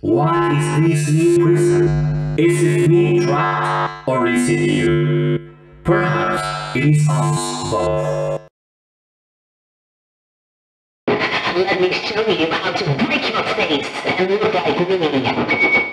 What is this new prison? Is it me trapped or is it you? Perhaps it is us both. Let me show you how to break your face and look like me.